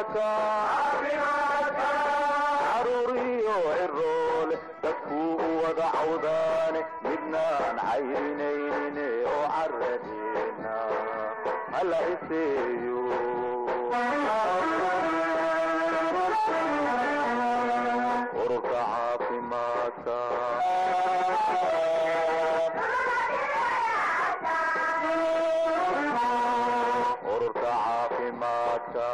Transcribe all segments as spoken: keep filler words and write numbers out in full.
عروريو عرول تكو وضعودان مدنان عينين وعردينا هلا يسيو ورقع في ماتا ورقع في ماتا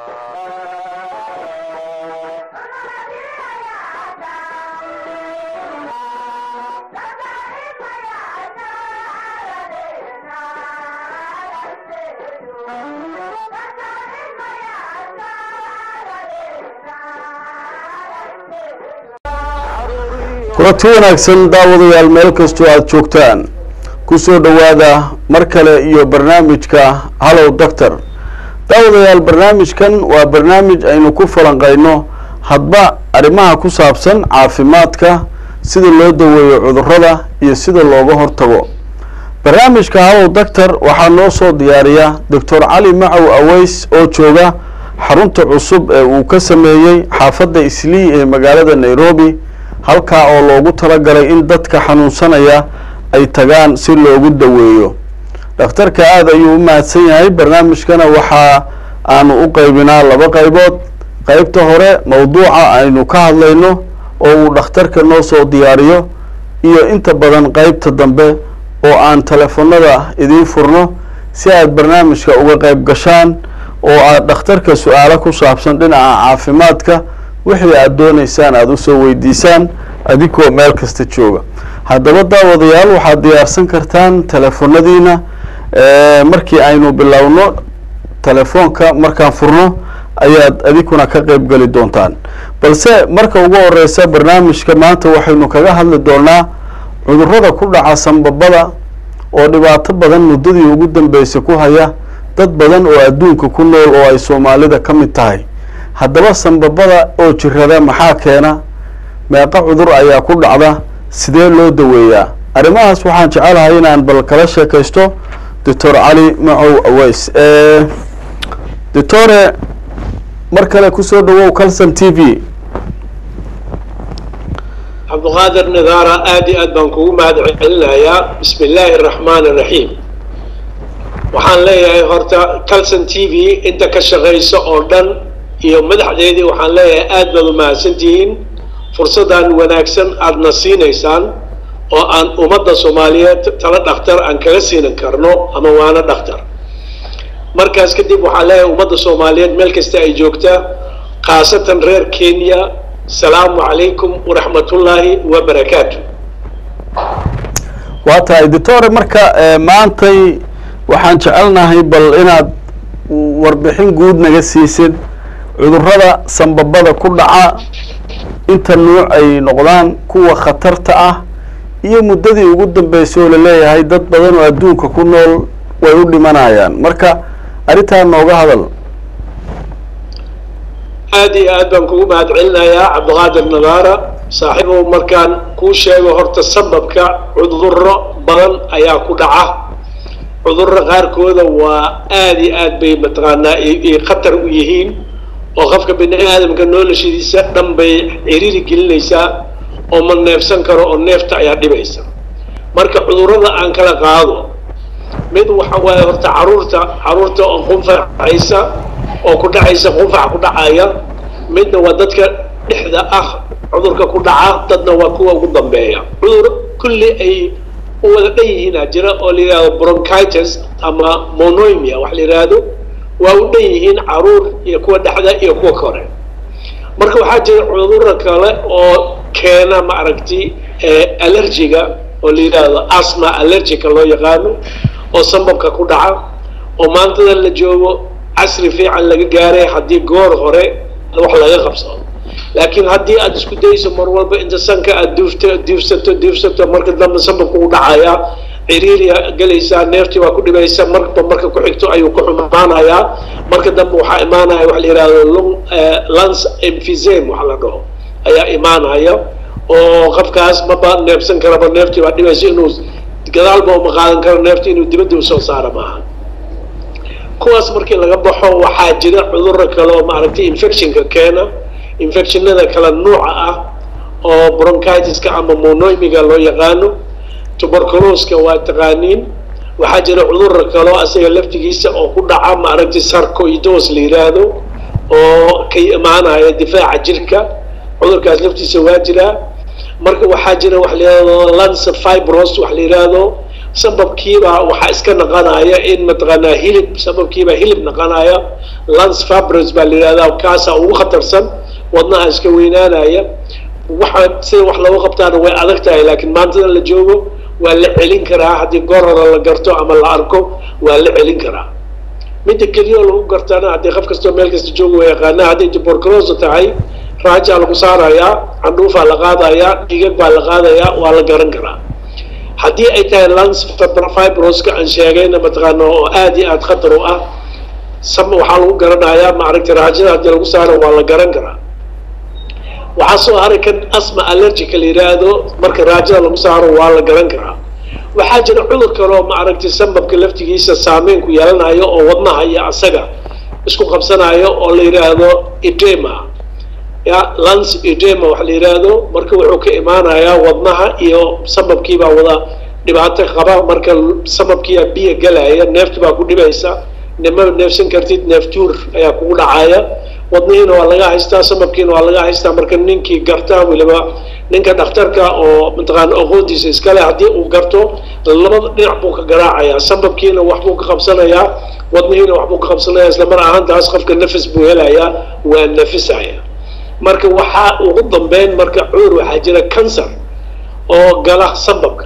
kulanti wanaagsan daawadayaal meel kastoo aad joogtaan kusoo dhawaada mar kale iyo barnaamijka Hello Doctor. daawadayaal barnaamijkan waa barnaamij aynu ku falanqeyno hadba arrimaha ku saabsan caafimaadka sida loo daweeyo cudurrada iyo sida looga hortago. barnaamijka Hello Doctor waxaa noo soo diyaariya Doctor Cali Macow Aweys oo jooga xarunta cusub ee uu ka sameeyay xaafadda Islii ee magaalada Nairobi, halka oo loogu talagalay in dadka xanuunsanaya ay tagaan si loogu daweeyo. dhakhtarka aad ayuu u mahadsan yahay. barnaamijkana waxa aanu u qaybinaa laba qaybood. qaybta hore mawduuca aynu ka hadlayno oo uu dhakhtarka noo soo diyaariyo, iyo inta badan qaybta dambe oo aan telefoonada idin furno si aad barnaamijka uga qayb gashaan oo aad dhakhtarka su'aalo ku saabsan dhinaca caafimaadka wixii aad doonaysaan aad u soo weydiisaan adigoo meel kasta jooga. haddaba daawadayaal waxaad diyaarsan kartaan telefoonadiina ee markii aynu bilowno telefoonka markaan furno ayaad adiguna ka qayb gali doontaan. balse marka ugu horeysa barnaamijka maanta waxaynu kaga hadli doonaa cudurrada ku dhaca sanbabada oo dhibaato badan muddadii ugu dambeysay ku haya dad badan oo adduunka ku nool oo ay Soomaalida ka mid tahay. haddaba sanbabada oo jirrada maxaa keena, meeqa cudur ayaa ku dhacda, sidee loo daweeyaa? arrimahaas waxaan jecelahay inaan bal kala sheekaysto Doctor Cali Macow Aweys. ee Doctor mar kale ku soo dhawow Kalsan T V. عبد القادر نذارة آدي أدبان كوما دعينا بسم الله الرحمن الرحيم. وحان لي هورتا كالسن تي في انت كشغيسة أوردن iyo madaxdeedii waxaan leeyahay aad baad u mahadsantihiin fursadan wanaagsan aad nasiinaysaan oo aan ummadda Soomaaliyeed tala dhakhtar aan kala siinan karno ama waana dhakhtar. markaas kadib waxaan leeyahay ummadda Soomaaliyeed meel kasta ay joogtaa qaasatan reer Kenya, salaamu calaykum wa rahmatullaahi wa barakaatuh. waa tahay Doctor, marka maantay waxaan jecelnahay bal inaad warbixin guud naga siisid cudurrada sanbabada ku dhaca, inta nooc ay noqdaan, kuwa khatarta ah, iyo muddadii ugu dambeysay oo la leeyahay dad badan oo adduunka ku nool way u dhimanayaan. marka arintaa nooga hadal. aad iyo aad baan kugu mahadcelinayaa Cabdiqaadir Nadaara saaxiibo. markaan kuu sheego horta sababka cudurro badan ayaa ku dhaca. cudurro qaarkooda waa aad iyo aad bay mataqaanaa ay khatar u yihiin oo qofka bini'aadamka noloshiisa dhan bay ciriiri gelinaysaa oo ma neefsan karo oo neefta ayaa dhibaysa. marka cudurrada aan kala qaado, mid waxa waaye horta caruurta caruurta oo qunfacaysa oo ku dhacaysa qunfac ku dhacaya. midna waa dadka dhexda ah cudurka ku dhaca, dadna waa kuwa ugu dambeeya. cudur kulli ay u wada dhanyihiin jira oo la yiraahdo bronchitis ama pneumonia wax la yiraahdo, waa u dhan yihiin caruur iyo kuwa dhexda iyo kuwa kore. marka waxaa jira cudurro kale oo keena ma aragti allergiga oo la yiraahdo asthma allergic loo yaqaano oo sanbabka ku dhaca, oo maantada la joogo casri fiican laga gaaray haddii goor hore wax laga qabsado. laakiin haddii aad isku dayso mar walba inta sanka aad duufto duufsato duufsato marka dambe sanbabku u dhacaya, ciriiriya galaysaa, neeftii waa ku dhibaysa, marba marka ku xigto ayuu ku xumaanayaa. marka dambe waxaa imaanaya wax la yiraahdo lung lungs emphysema wax la dhaho ayaa imaanaya oo qofkaas maba neefsan karaba, neeftii waa dhibaysa, inuu gadaalba uma qaadan karo neeftii inuu dibadda u soo saaro maaha. kuwaas markii laga baxo waxaa jira cudurro kale oo maaragtay infectionka keena infectionada kala nuuca ah oo bronchitiska ama monoimiga loo yaqaano tuberculoska waa taqaaniin waxaa jira cudurro kale asaga laftigiisa oo ku dhaca maaragtay sarcoidosis la yiraahdo oo ka imaanaya difaaca jirka cudurkaas laftiisa waa jira marka waxaa jira wax la yiraahdo lance fibros wax la yiraahdo sababkiiba waxa iska naqanaya in mataqaanaa hilib sababkiiba hilib naqanaya lance fibros baa la yiraahdaa kaasa ugu khatarsan wadnaha iska weynaanaya waxa sida wax lagu qabtaana way adag tahay laakiin maanta la joogo waa la celin karaa haddii goor hore la garto ama la arko waa la celin karaa midda keliya oo lagu gartana haddii qof kastoo meel kasta joogo waa yaqaanaa hadday tuberculosis tahay raaja lagu saarayaa candhuufaa la qaadayaa dhigag baa la qaadayaa waa la garan karaa haddii ay tahay lance fibroska aan sheegayna mataqaana oo aad iyo aad khatar u ah sam waxaa lagu garanayaa maaragtay raajada haddii lagu saaro waa la garan karaa waxaa soo haray kan asma allergic la yiraahdo marka raajada lagu saaro waa la garan karaa waxaa jira cudur kale oo maaragtay sababka laftigiisa saameyn ku yeelanayo oo wadnaha iyo asaga isku qabsanayo oo la yiraahdo edema ya lance edema wax la yiraahdo marka wuxuu ka imaanayaa wadnaha iyo sababkiiba wada dhibaato qaba marka sababkiiba biyo galaya neefta baa ku dhibaysa nima neefsan kartid neeftuur ayaa kugu dhacaya wadnihiina waa laga haystaa sababkiina waa laga haystaa marka ninkii gartaa weliba ninka dhakhtarka oo mataqaana aqoontiisa iskale haddii uu garto labada dhinac buu ka garaacayaa sababkiina wax buu ka qabsanayaa wadnihiina wax buu ka qabsanayaa isla mar ahaantaas qofka nafis buu helayaa waa nafisaya marka waxaa ugu dambeyn marka cudur waxaa jira cancer oo gala sababka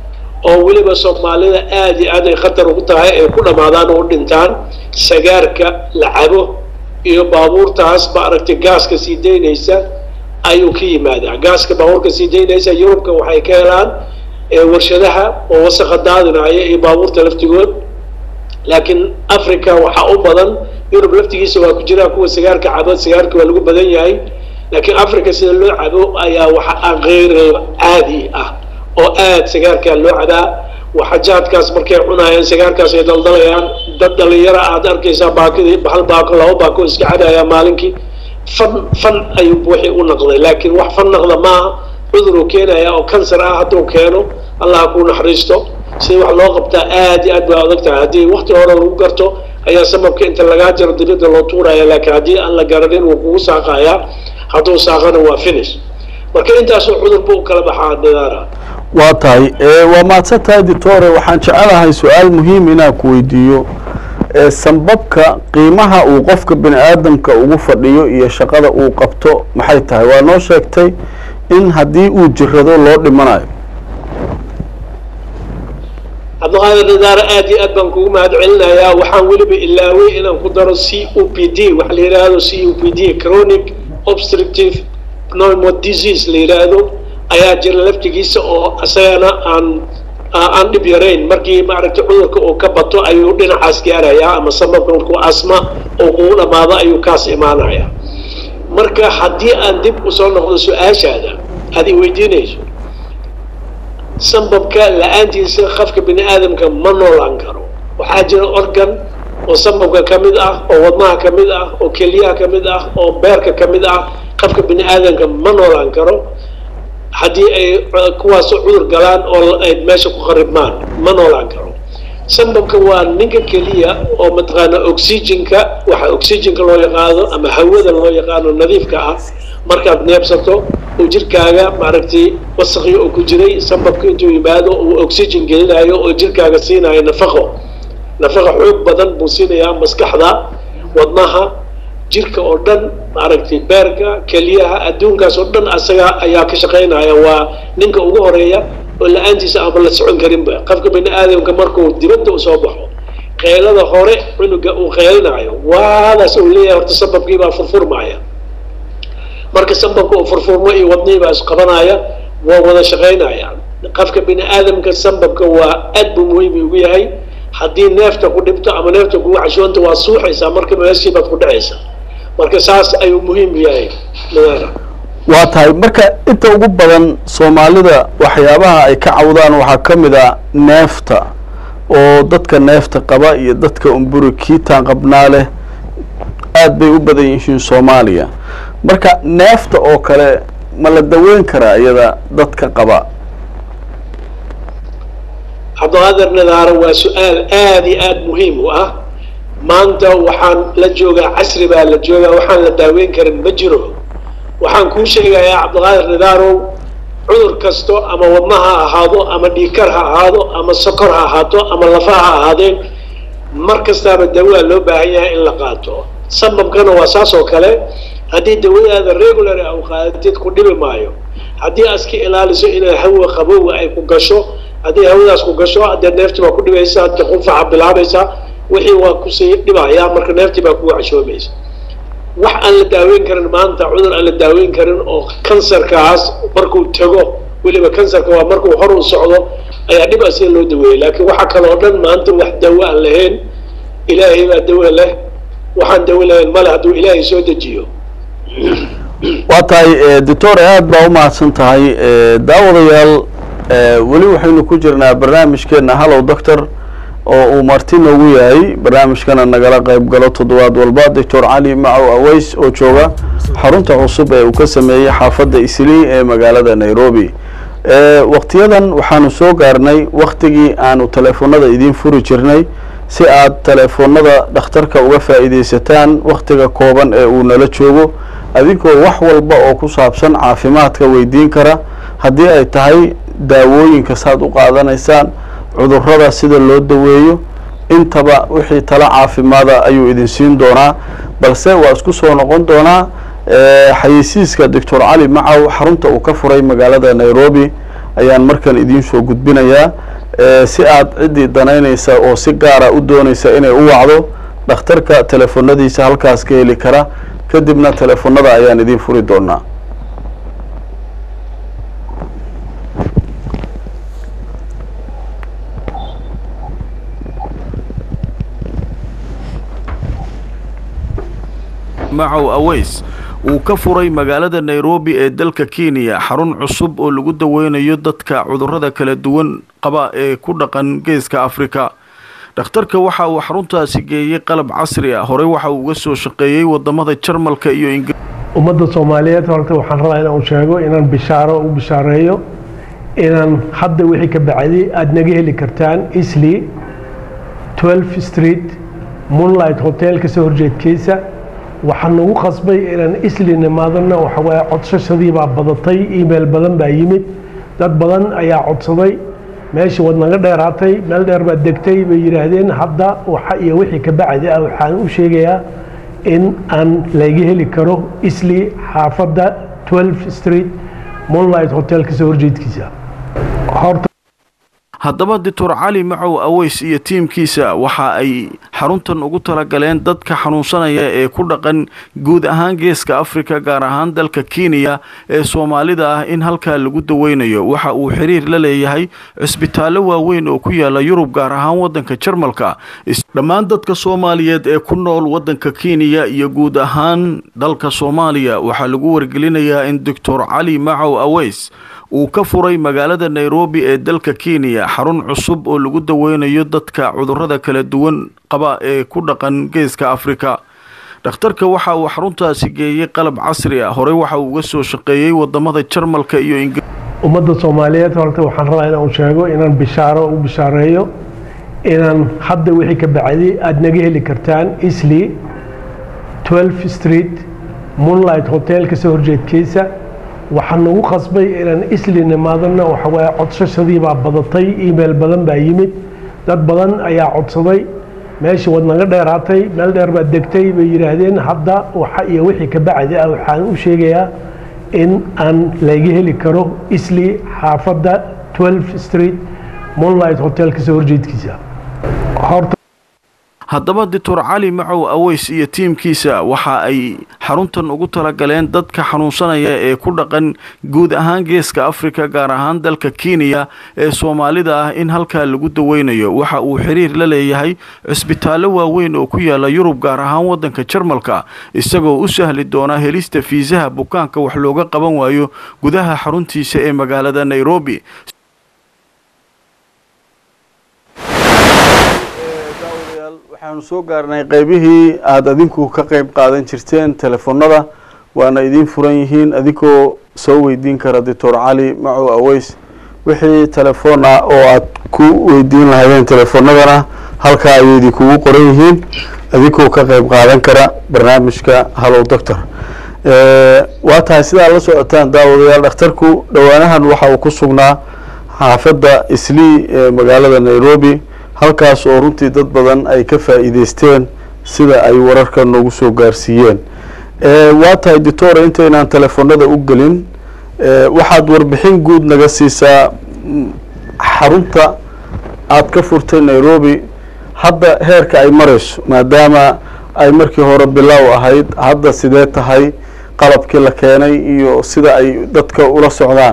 oo weliba soomaalida aad iyo aad ay khatar ugu tahay ay ku dhamaadaan oo dhintaan sagaarka la cabo iyo baabuurtaas ba aragtay gaaska sii daynaysa ayuu ka yimaadaa gaaska baabuurka sii daynaysa yurubka waxay ka helaan warshadaha oo wasakha daadinaya iyo baabuurta laftigood laakiin africa waxaa u badan yurub laftigiisa waa ku jiraa kuwa sigaarka cabo sigaarka waa lagu badan yahay laakiin africa sida loo cabo ayaa waxa غير caadi ah oo aad sigaarka loo cabaa waxajaadkaas markay cunayaan sigaarkaas ay daldalayaan dad dhalinyaro aad arkaysaa baakidii hal baako laba baako iska cabaya maalinkii fan fan ayuu buuxi u noqday laakiin wax fan noqda maaha cudur uu keenaya oo kansar ah hadduu keeno allah ku naxariisto si wax loo qabtaa aad iyo aad baa adag tahay haddii waqti hore lagu garto ayaa sababka inta lagaa jaro dibadda loo tuuraya laakiin haddii aan la garanin wuu kugu saaqayaa hadduu saaqana waa finish marka intaasoo cudur buu kala baxaa nidaara waa tahay waa mahadsan tahay doctore waxaan jecelahay su-aal muhiim inaan ku weydiiyo sanbabka qiimaha uu qofka bini aadamka ugu fadhiyo iyo shaqada uu qabto maxay tahay waa noo sheegtay in haddii uu jirado loo dhimanayo cabdiqaadir nidaara aad iyo aad baan kugu mahad celinayaa waxaan weliba ilaaway inaan ku daro c o p d waxa la yidhaahdo c o p d chronic obstructive pneumo disease la yidhaahdo ayaa jira laftigiisa oo asagana aan aan dhib yarayn markii maaragtay cudurka uu ka bato ayuu dhinacaas gaarayaa ama sababka markuu asma oo kugu dhamaado ayuu kaas imaanaya marka haddii aan dib usoo noqdo su-aashaada aad i weydiinayso sababka la-aantiisa qofka bini aadamka ma noolaan karo waxaa jira organ oo sababka ka mid ah oo wadnaha ka mid ah oo keliyaha ka mid ah oo beerka ka mid ah qofka bini aadamka ma noolaan karo haddii ay kuwaasoo cudur galaan oo ay meesha ku qaribmaan ma noolaan karo sababka waa ninka keliya oo mataqaana oxygenka waxa oxygenka loo yaqaano ama hawada loo yaqaano nadiifka ah markaad neebsato oo jirkaaga maaragtay wasaqi oo ku jiray sababka intuu yimaado uu oxygen gelinayo oo jirkaaga siinayo nafaqo nafaqo xoog badan buu siinayaa maskaxda wadnaha jirka oo dhan maaragtay beerka keliyaha adduunkaas oo dhan asaga ayaa ka shaqaynaya waa ninka ugu horeeya oo la-aantiisa aan la socon karinba qofka bini aadamka markuu dibadda usoo baxo qeylada hore cunuga uu qeylinayo waadaas uu leeyahay horta sababkii baa furfurmaya marka sababka uu furfurmo iyo wadnihii baa isqabanaya waa wada shaqaynaya qofka bini aadamka sababka waa aad buu muhiim ugu yahay haddii neefta ku dhibto ama neefta kugu cashoonta waa suuxaysaa marka meeshii baad ku dhacaysaa marka saas ayuu muhiim yahay nidaara waa tahay marka inta ugu badan soomaalida waxyaabaha ay ka cawdaan waxaa ka mid a neefta oo dadka neefta qaba iyo dadka umburi kiitaan qabnaa leh aad bay u badan yihiin Soomaaliya marka neefta oo kale ma la daweyn karaa iyada dadka qaba Cabdulqaadir Nadaara waa su'aal aad iyo aad muhiim u ah maanta waxaan la joogaa casri baa la joogaa waxaan la daaweyn karin ma jiro waxaan kuu sheegayaa Cabdulqaadir Nadaaro cudur kasto ama wadnaha ha ahaado ama dhiikar ha ahaado ama sokor ha ahaato ama lafaha ha ahaadeen mar kastaaba dawaa loo baahan yahay in la qaato sababkana waa saas oo kale haddii dawadaada regular ah u qaadatid ku dhibi maayo haddii aska ilaaliso inay hawo qabow ay ku gasho haddii hawadaas ku gasho haddii neefti baa ku dhibaysa haddii qufaca bilaabaysa wixii waa ku sii dhibaya marka neefti baa kugu cashoobaysa wax aan la daaweyn karin maanta cudur aan la daaweyn karin oo kansarkaas markuu tago weliba kansarka waa markuu hor u socdo ayaa dhib asii loo daweeyay laakiin waxa kale oo dhan maanta wax dawo aan lahayn ilaahay baa dawo leh waxaan dawo lahayn male hadduu ilaahay soo dejiyo waa tahay doctor aad baa u mahadsan tahay daawadayaal weli waxaynu ku jirnaa barnaamijkeena Hello Doctor oo uu marti noogu yahay barnaamijkana nagala qayb galo toddobaad walba Doctor Cali Macow Aweys oo jooga xarunta cusub ee uu ka sameeyay xaafadda Islii ee magaalada Nairobi ee waqtiyadan waxaanu soo gaarnay waqtigii aanu telefoonada idin furi jirnay si aad telefoonada dhakhtarka uga faa'iideysataan waqtiga kooban ee uu nala joogo adinkoo wax walba oo ku saabsan caafimaadka weydiin kara haddii ay tahay daawooyinka saad u qaadanaysaan cudurrada sida loo daweeyo intaba wixii tala caafimaada ayuu idin siin doonaa balse waa isku soo noqon doonaa xayeysiiska Doctor Cali Macow xarunta uu ka furay magaalada Nairobi ayaan markan idin soo gudbinayaa si aad cidii danaynaysa oo si gaar ah u doonaysa inay u wacdo dhakhtarka telefoonadiisa halkaas ka heli kara kadibna telefoonada ayaan idin furi doonaa Macow Aweys uu ka furay magaalada Nairobi ee dalka Kenya xarun cusub oo lagu daweynayo dadka cudurrada kala duwan qaba ee ku dhaqan geeska Afrika dhakhtarka waxa uu xaruntaasi geeyay qalab casri ah hore waxa uu uga soo shaqeeyay wadamada Jarmalka iyo Ingiriiska ummadda Soomaaliyeed horta waxaan rabaa inaan sheego inaan bishaaro u bishaareeyo inaan hadda wixii ka bacday aad naga heli kartaan Islii twelve Street Moonlight Hotel ka soo horjeedkiisa waxaan ugu qasbay inaan Islii nimaadana waxa way codsashadii baa badatay email badan baa yimid dad badan ayaa codsaday meeshii wad naga dheeraatay meel dheer baa degtay bay yiraahdeen hadda waxa iyo wixii ka bacday waxaan u sheegayaa in aan laga heli karo Islii xaafadda twelve Street Moonlight Hotel ka soo horjeedkiisa horta haddaba Doctor Cali Macow Aweys iyo tiimkiisa waxa ay xaruntan ugu tala galeen dadka xanuunsanaya ee ku dhaqan guud ahaan geeska Afrika gaar ahaan dalka Kenya ee Soomaalida ah in halka lagu daweynayo waxa uu xiriir la leeyahay isbitaallo waaweyn oo ku yaala Yurub gaar ahaan wadanka Jarmalka dhammaan dadka Soomaaliyeed ee ku nool wadanka Kenya iyo guud ahaan dalka Soomaaliya waxa lagu wargelinayaa in Doctor Cali Macow Aweys uu ka furay magaalada Nairobi ee dalka Kenya xarun cusub oo lagu daweynayo dadka cudurrada kala duwan qaba ee ku dhaqan geeska Afrika dhakhtarka waxa uu xaruntaasi geeyay qalab casri ah hore waxa uu uga soo shaqeeyay wadamada Jarmalka iyo Ingiriiska ummadda Soomaaliyeed horta waxaan rabaa inaan sheego inaan bishaaro u bishaareeyo inaan hadda wixii ka bacday aad naga heli kartaan Islii twelve Street Moonlight Hotel ka soo horjeedkiisa waxaan ugu qasbay inaan Islii nimaadana waxa way codsashadii baa badatay email badan baa yimid dad badan ayaa codsaday meeshii wad naga dheeraatay meel dheer baa degtay bay yiraahdeen hadda waxa iyo wixii ka bacday waxaan u sheegayaa in aan laga heli karo Islii xaafadda twelve Street Moonlight Hotel ka soo horjeedkiisa horta haddaba Doctor Cali Macow Aweys iyo tiimkiisa waxa ay xaruntan ugu tala galeen dadka xanuunsanaya ee ku dhaqan guud ahaan geeska Afrika gaar ahaan dalka Kenya ee Soomaalida ah in halka lagu daweynayo waxa uu xiriir la leeyahay isbitaallo waaweyn oo ku yaala Yurub gaar ahaan wadanka Jarmalka isagoo u sahli doona helista fiisaha bukaanka wax looga qaban waayo gudaha xaruntiisa ee magaalada Nairobi waxaanu soo gaarnay qaybihii aada adinku ka qayb qaadan jirteen telefoonada waana idiin furan yihiin adinkoo soo weydiin kara doctor cali macow aweys wixii telefoon ah oo aad ku weydiin lahaydeen telefoonadana halkaa ayay idinkugu qoran yihiin adinkoo ka qayb qaadan kara barnaamijka hallow doctor waa tahay sidaa la socotaan daawadayaal dhakhtarku dhowaanahan waxa uu ku sugnaa xaafadda islii ee magaalada nairobi halkaas oo runtii dad badan ay ka faa'iideysteen sida ay wararka noogu soo gaarsiiyeen waa tahay doctor intaynaan telefoonada u gelin waxaad warbixin guud naga siisaa xarunta aad ka furtay nairobi hadda heerka ay marayso maadaama ay markii hore bilow ahayd hadda sidee tahay qalabkii la keenay iyo sida ay dadka ula socdaan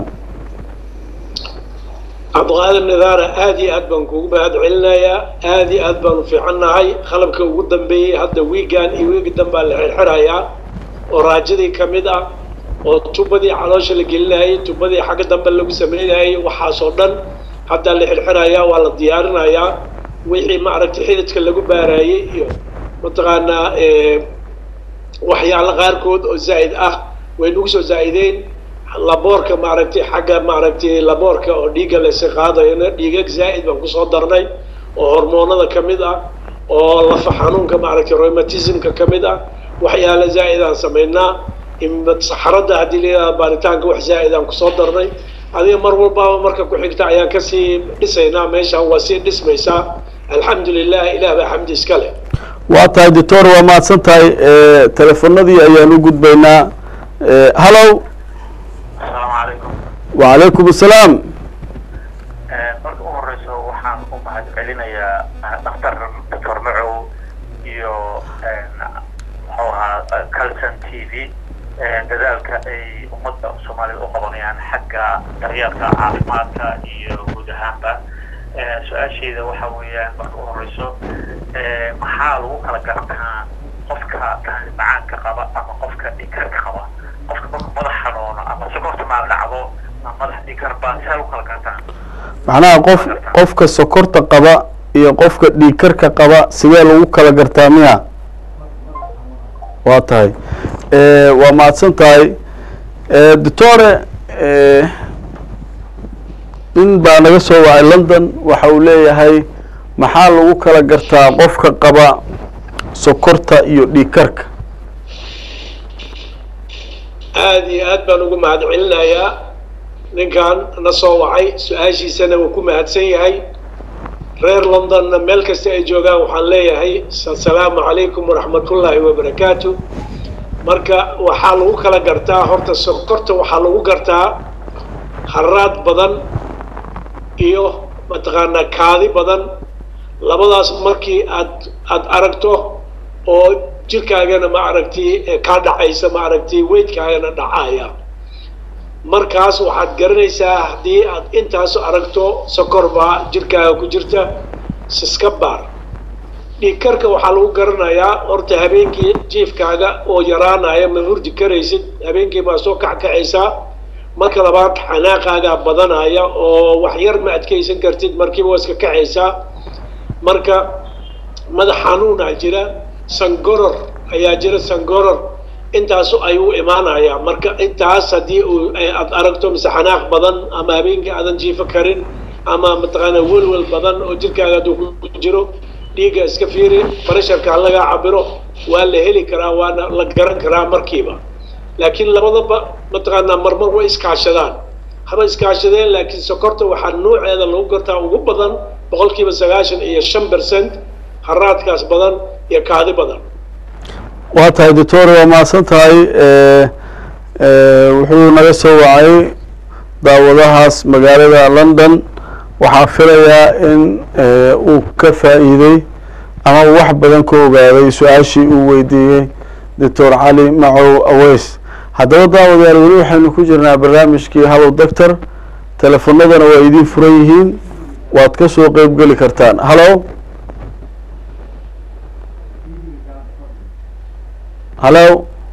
cabdiqaadir nidaara aada iyo aad baan kugu mahad celinayaa aada iyo aad baanu fiicannahay qalabka ugu dambeeyey hadda wiigan iyo wiigi danbaa la xirxirayaa oo raajadii ka mid ah oo tubadii caloosha la gelinayay tubadii xagga dambe lagu sameynayay waxaasoo dhan haddaa la xirxirayaa waa la diyaarinayaa wixii maaragtay xididka lagu baarayey iyo mataqaanaa waxyaalo qaarkood oo zaa'id ah way nagu soo zaa'ideen laboorka maaragtay xagga maaragtay laboorka oo dhiigga la iska qaadayona dhiigag zaa'id baan kusoo darnay oo hormoonada ka mid ah oo lafa xanuunka maaragtay rheumatismka ka mid ah waxyaalo zaa'id aan samaynaa saxaradda haddii layidhahda baaritaanka wax zaa'id aan kusoo darnay adiga mar walbaaba marka ku xigta ayaan kasii dhisaynaa meeshaan waa sii dhismaysaa alxamdu lilah ilaah baa xamdi iska leh waa tahay doctor waa mahadsan tahay telefoonadii ayaan u gudbaynaa hallow السلام عليكم وعليكم السلام marka ugu horeyso waxaan u mahad celinayaa dhakhtar doctor macow iyo muxuu ahaa calson t v dadaalka ay ummadda soomaalida u qabanayaan xagga daryeelka caafimaadka iyo guud ahaanba su-aashayda waxa weeyaan marka ugu horeyso maxaa lagu kala gartaa qofka macaanka qaba ama qofka dhikarka qaba qofka marka madax xanuuno ama sokorta maal dhacdo ama madax dhikar baa saa lagu kala gartaa macnaha qof qofka sokorta qaba iyo qofka dhiigkarka qaba sidee lagu kala gartaa miya waa tahay waa mahadsan tahay doctore nin baa naga soo wacay london waxa uu leeyahay maxaa lagu kala gartaa qofka qaba sokorta iyo dhiigkarka aada iyo aad baan ugu mahad celinayaa ninkan na soo wacay su-aashiisana wuu ku mahadsan yahay reer londonna meel kasta ay joogaan waxaan leeyahay assalaamu calaykum waraxmatullaahi wabarakaatu marka waxaa lagu kala gartaa horta sokorta waxaa lagu gartaa haraad badan iyo mataqaanaa kaadi badan labadaas markii aad aada aragto oo jirkaagana ma aragtay kaa dhacaysa ma aragtay weydkaagana dhacaya markaas waxaad garanaysaa haddii aad intaas aragto sokor baa jirkaaga ku jirta siska baar dhiigkarka waxaa lagu garanayaa horta habeenkii jiifkaaga oo yaraanaya ma hurdi karaysid habeenkii baa soo kackacaysaa marka labaad xanaaqaagaa badanaya oo wax yar ma adkaysan kartid markiiba waa iska kacaysaa marka madax xanuunaa jira sangoror ayaa jira sangoror intaasu ayuu imaanayaa marka intaas haddii uu aad aragto mise xanaaq badan ama habeenkii aadan jiifo karin ama mataqaanaa welwel badan oo jirkaaga hadduu ku jiro dhiigga iska fiiri baresharka ha lagaa cabiro waa la heli karaa waana la garan karaa markiiba laakiin labadaba mataqaanaa marmar way iskaashadaan haba iskaashadeen laakiin sokorta waxaa nuuceeda lagu gartaa ugu badan boqolkiiba sagaashan iyo shan percent haraadkaas badan iyo kaadi badan waa tahay doctor waa mahadsan tahay wuxuu naga soo wacay daawadahaas magaalada london waxaa filayaa in uu ka faa'iiday ama wax badan ka ogaaday su-aashii uu weydiiyey doctor cali macow aweys haddaba daawadayaal weli waxaynu ku jirnaa barnaamijkii hallow doctor telefoonadana waa idiin furan yihiin waad ka soo qeyb geli kartaan hallow hallow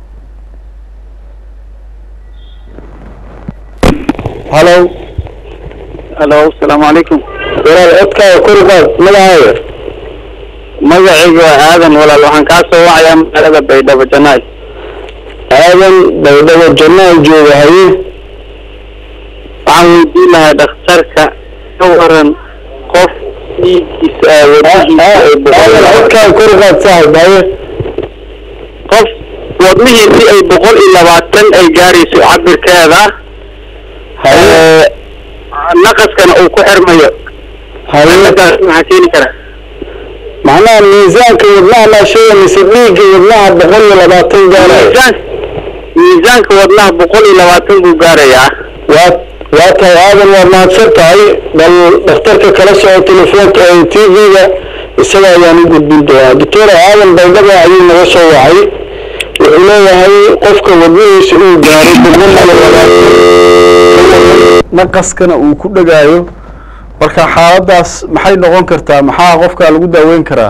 hallow الو السلام عليكم walaal codkaaga kor u qaad magacaaga magacayga aadan walaal waxaan kaa soo wacayaa magaalada baydhabo janaay. aadan baydhabo janaay jooga haye. waxaan weydiin lahaa dhakhtarka ka waran qof dhiiggiisa wadnihiisa ay boqol halkaan kor qaad saaxiib haye. qof wadnihiisi ay boqol iyo labaatan ay gaarayso cabirkeeda haye naqaskana uu ku xirmayo haye maxaa keeni kara macnaha miisaanka wadnaha maa sheeganaysa dhiigga wadnaha boqol iyo labaatan gaaraya. miisaan miisaanka wadnaha boqol iyo labaatan buu gaarayaa. waa waa tahay aadan waa mahadsan tahay bal dhakhtarka kala soco telefoonka ee t v-ga isaga ayaan u gudbin doonaa. doctor aadan baydhabo ayuu naga soo wacay wuxuu leeyahay qofka wadnihiisa uu gaaro boqol iyo labaatan naqaskana uu ku dhegaayo marka xaaladaas maxay noqon kartaa maxaa qofka lagu daaweyn karaa?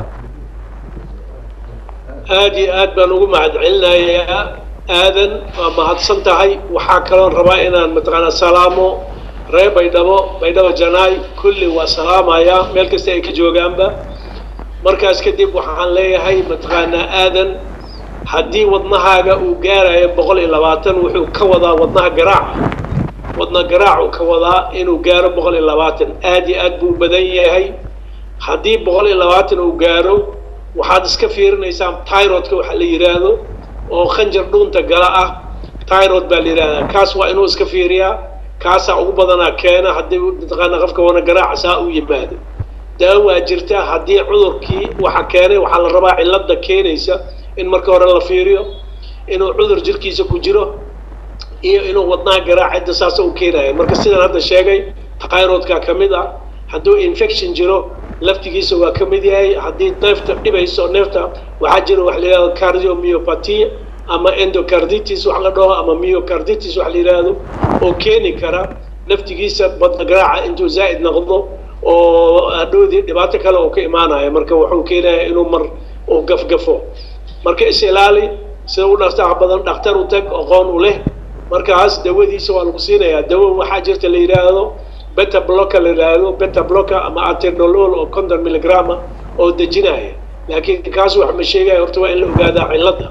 aad iyo aad baan ugu mahadcelinayaa aadan waa mahadsan tahay. waxaa kaloon rabaa inaan mataqaanaa salaamo reer baydhabo baydhabo janaay kulli waa salaamayaa meel kasta ay ka joogaanba. markaas kadib waxaan leeyahay mataqaanaa aadan haddii wadnahaaga uu gaarayo boqol iyo labaatan wuxuu ka wadaa wadnaha garaaca wadna garaacu ka wadaa inuu gaaro boqol iyo labaatan aad iyo aad buu u badan yahay. haddii boqol iyo labaatan uu gaaro waxaad iska fiirinaysaa tyrodka waxa la yidhaahdo oo khanjar dhuunta gala ah tyrod baa la yidhahdaa. kaas waa inuu iska fiiriyaa kaasaa ugu badanaa keena haddii mataqaana qofka wana garaaca saa u yimaado. daawo waa jirta haddii cudurkii waxa keenay waxaa la rabaa cilada keenaysa in marka hore la fiiriyo inuu cudur jirkiisa ku jiro iyo inuu wadnaha garaacidda saas u keenayo. marka sidaan hadda sheegay tyrodka ka mid ah. hadduu infection jiro laftigiisa waa ka mid yahay. haddii neefta dhibayso neefta waxaa jira wax la yidhahdo cardiomyopathy ama endocarditis wax la dhaho ama myocarditis wax la yidhaahdo oo keeni kara laftigiisa wadna garaaca intuu zaa'id noqdo oo hadhowdii dhibaato kale oo ka imaanaya. marka wuxuu keenaya inuu mar uu gafgafo. marka is ilaali sida u dhaqsaha badan dhakhtar u tag aqoon u leh. markaas dawadiisa waa lagu siinayaa. dawo waxaa jirta la yidhaahdo beta blocker la yidhaahdo beta blocker ama atenolol oo konton miligrama oo dejinaya. laakiin kaas wax ma sheegaya horta waa in la ogaadaa cilada.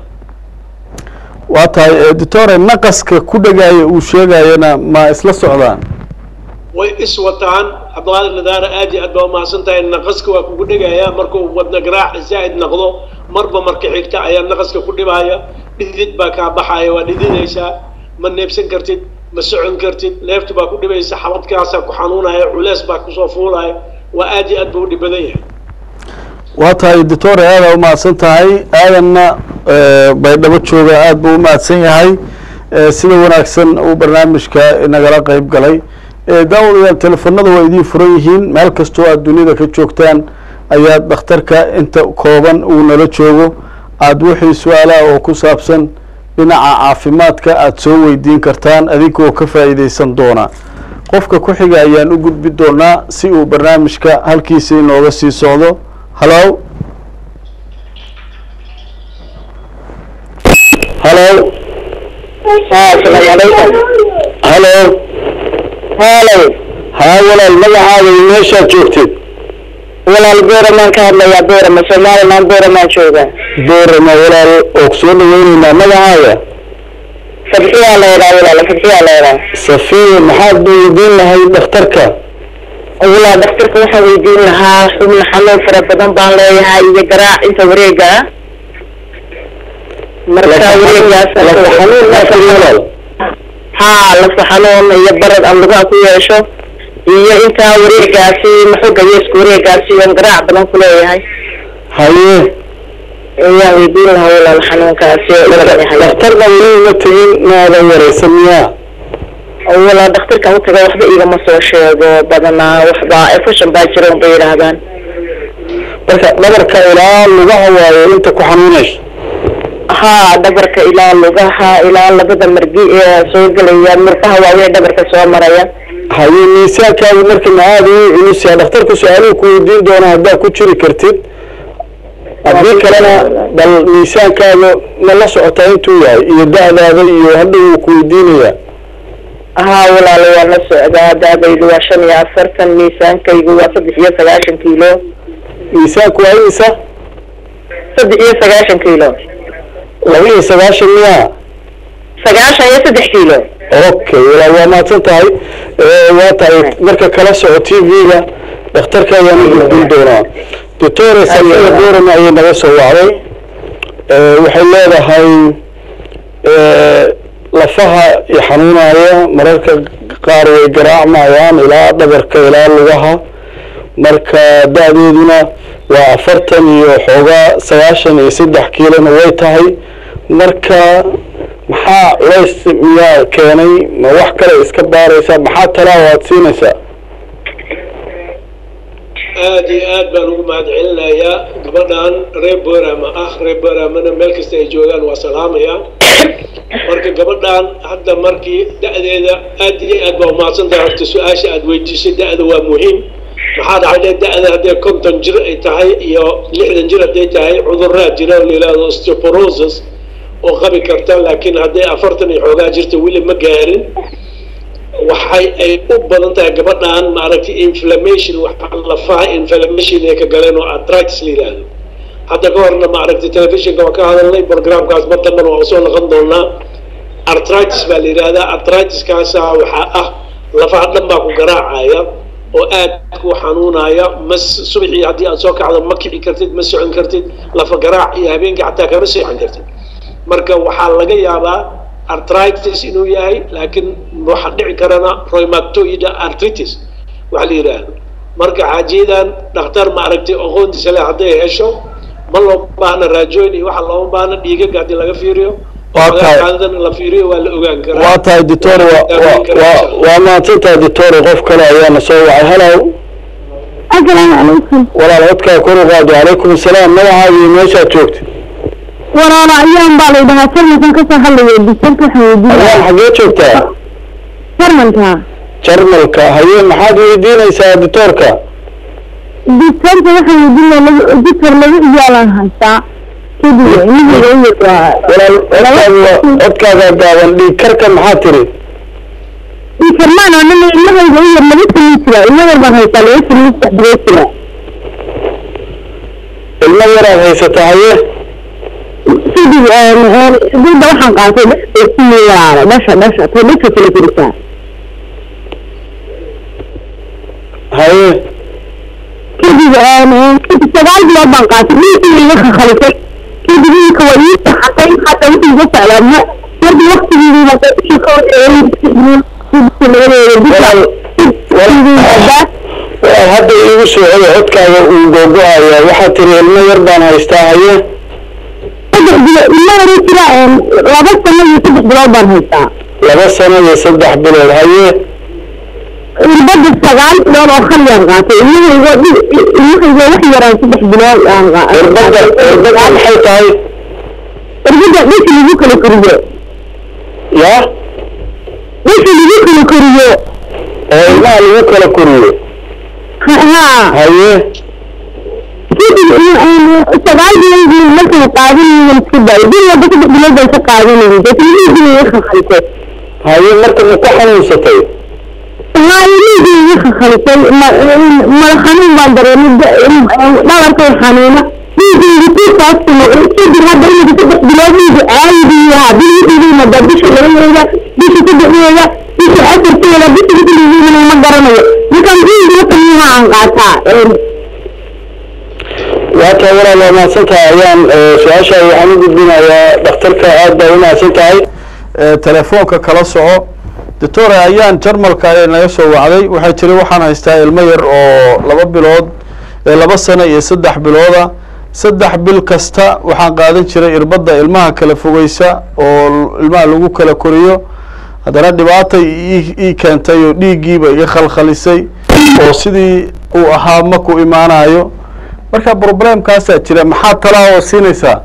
waa tahay doctore naqaska ku dhegaayo uu sheegayana ma isla socdaan? way is wataan. cabdiqaadir nadaara aad iyo aad baa umahadsan tahay. naqaska waa kugu dhegayaa markuu wadna garaac zaa'id noqdo marba marka xigta ayaa naqaska ku dhibaya. dhidid baa kaa baxaya waa dhididaysaa ma neebsan kartid ma socon kartid neeftu baa ku dhibaysa xabadkaasaa ku xanuunaya culeys baa kusoo fuulaya waa aad iyo aad buu u dhib badan yahay. waa tahay doctore aada u mahadsan tahay. aadanna baydhabo jooga aad buu u mahadsan yahay sida wanaagsan uu barnaamijka nagala qeyb galay. daawadayaal telefonada waa idiin furan yihiin meel kastoo aad dunida ka joogtaan ayaad dhakhtarka inta kooban uu nala joogo aada wixii su-aalaha oo ku saabsan dhinaca caafimaadka aada soo weydiin kartaan adinkoo ka faa'iideysan doona. qofka ku xiga ayaan u gudbi doonaa si uu barnaamijka halkiisa inooga sii socdo. hallo hallo asalaamu calaykum. hallo halo haa walaal magacaaga iyo meeshaad joogtid? walaal beeramaan ka hadlayaa beerama somaliland beeramaan joogaa. beerama walaal oo ku soo dhaweyneynaa. magacaaga? fadxiyaa la yidhaha walaal fadxiyaa la yidhaha. safiya maxaad weydiin lahayd dhakhtarka? walaal dhakhtarka waxaan weydiin lahaa xubna xanuun fara badan baan leeyahay iyo garaac inta wareega ah. marka wareegaas walaal haa lafa xanuun iyo barad aan lugaha ku yeesho iyo intaa wareegaasi maxoga yeesku wareegaasi oon garaac badan ku leeyahay. haye waan weydiin lahaa walaal xanuunkaasi dhakhtarna weli ma tegin maadan wareysan miyaa? walaal dhakhtarkan u taga waxba igama soo sheego badanaa waxba efushan baa jira unbay yidhaahdaan. marka dhabarka ilaa lugaha waayo inta ku xanuunayso? haa dhabarka ilaa lugaha ilaa labada margi ee soo gelaya murqaha waaweyn dhabarka soo maraya. haye miisaankaadu marka ma aada u culus yahay? dhakhtarku su-aaluhu ku weydiin doona haddaad ku jiri kartid. haddii kalena bal miisaankaada ma la socotaa intuu yahay iyo da-daada iyo hadda wuu ku weydiinayaa. haa walaalo waan la socdaa. da-daydu waa shan iyo afartan miisaankaygu waa saddex iyo sagaashan kiilo. miisaanku waa imisa? saddex iyo sagaashan kiilo laba iyo sagaashan miya sagaashan iyo saddex kiilo okay walaal waa mahadsan tahay waa tahay marka kala soco t v-ga dhakhtarka ayaan u gudbin doonaa doctor safiya dooran ayay naga soo wacday waxay leedahay lafaha i xanuunaya mararka qaar way garaacmayaan ilaa dhabarka ilaa lugaha marka da-deeduna waa afartan iyo xoogaa sagaashan iyo saddex kiilona way tahay marka maxaa culays miyaa keenay ma wax kale iska baaraysaa maxaa talaa waad siinaysaa aad iyo aad baan ugu mahad celinayaa gabadhan reer borama ah reer boramana meel kasta ay joogaan waa salaamaya marka gabadhan hadda markii da-deeda aad iyo aad baa umahadsan tahay horta su-aasha aad weydiisay da-da waa muhiim maxaa dhacay da-da hadday konton jir ay tahay iyo lixdan jir hadday tahay cudurraa jira oo la yihahdo osteoporosis oo qabi karta laakiin hadday afartan iyo xoogaa jirta weli ma gaarin waxay ay u badan tahay gabadhan maaragtay inflammation waxa lafaha inflammation ay ka galeen oo arthritis la yidhaahdo hadda ka horna maaragtay telefishinka waa ka hadalnay programkaas mar dambana waa usoo noqon doonaa arthritis baa la yidhahdaa arthritis-kaasa waxaa ah lafaha dhan baa ku garaacaya oo aad ku xanuunaya ma subaxii haddii aad soo kacdo ma kici kartid ma socon kartid lafa garaac iyo habeenkii xataa kama seexan kartid marka waxaa laga yaabaa arthritis inuu yahay laakiin waxa dhici karana rheumatoid arthritis waxa la yidhaahdo marka xaajiyadan dhakhtar maaragtay aqoontiisa leh hadday hesho ma loo baahna raajooyin iyo waxa looma baahna dhiigaga haddii laga fiiriyo qaadadana la fiiriyo waa la ogaan karaa waa tahay doctor waa mahadsan tahay doctor qof kale ayaana soo wacay hellow asalaamu calaykum walaal codkaa kor u qaado calaykum asalaam magacaaga iyo meeshaad joogta walaalo ayaan baa laydhahaa jarmalkan kasoo hadlaya disanka waxaan ayaan xaggee joogtaa jarmalka jarmalka haye maxaad weydiinaysaa doctorka disanka waxaan weydiinaya doctor lagu iyaalan haystaa kadib walaal codkaaga gaaban dhiig karka maxaa tiri dhiig karmaan oo nina ilmahayga u yar laba sano jira ilma yar baan haystaa laba sano saddex jira ilmo yaraad haysataa haye kadib dada waxaan qaatay dhasha dhasha dhasha tay dhasha kala jirisaa haye kadib kadib sagaal bilood baan qaatay ninkii iga khalisay kadib ninka waa ii saxatay xataa wixii iga socdaa ma markii waktigiiba walaal hadda iigu soo celi codkaaga uu googo-aya waxaad tiri ilmo yar baan haystaa haye saddex bilood ilma yara jira laba sano iyo saddex bilood baan haystaa laba sano iyo saddex bilood haye irbada sagaal bilood oo khaliyaan qaatay ilmahayga ilmahayga wax yaraan saddex bilood aan irbada irbada maxay tahay irbada dhasha lagu kala koriyo ya dhasha lagu kala koriyo oo ilmaha lagu kala koriyo haa haye kadib sagaal bilood markaan qaadanayo iska daay bil walba saddex bilood baan ka qaadanayo dadkii iga khalisay haye marka ma ku xanuunsatay haa iga iga khalisay madax xanuun baan dareemay dhabarkay xanuuna dhiigayga tuukaas kadib hadda iminka saddex bilood dhiiga caadi yahaa bilihiidina da bisha labadeeda bisha saddexdeeda bisha afarteeda bisha bishigiidina ma garanayo markaan dhiiga tamiyaha aan qaataa waa tahay walaal waa mahadsan tahay ayaan su-aasha waxaan u gudbinayaa dhakhtarka aad baa u mahadsan tahay telefoonka kala soco doctor ayaan jarmalka ayay naga soo wacday waxay tiri waxaan haystaa ilmo yar oo laba bilood laba sano iyo saddex bilooda saddex bil kasta waxaan qaadan jiray irbadda ilmaha kala fogeysa oo ilmaha lagu kala koriyo haddana dhibaata ii keentay oo dhiiggiiba iga khalkhalisay oo sidii uu ahaa ma ku imaanayo marka problemkaasaa jira maxaa talaa oo siinaysaa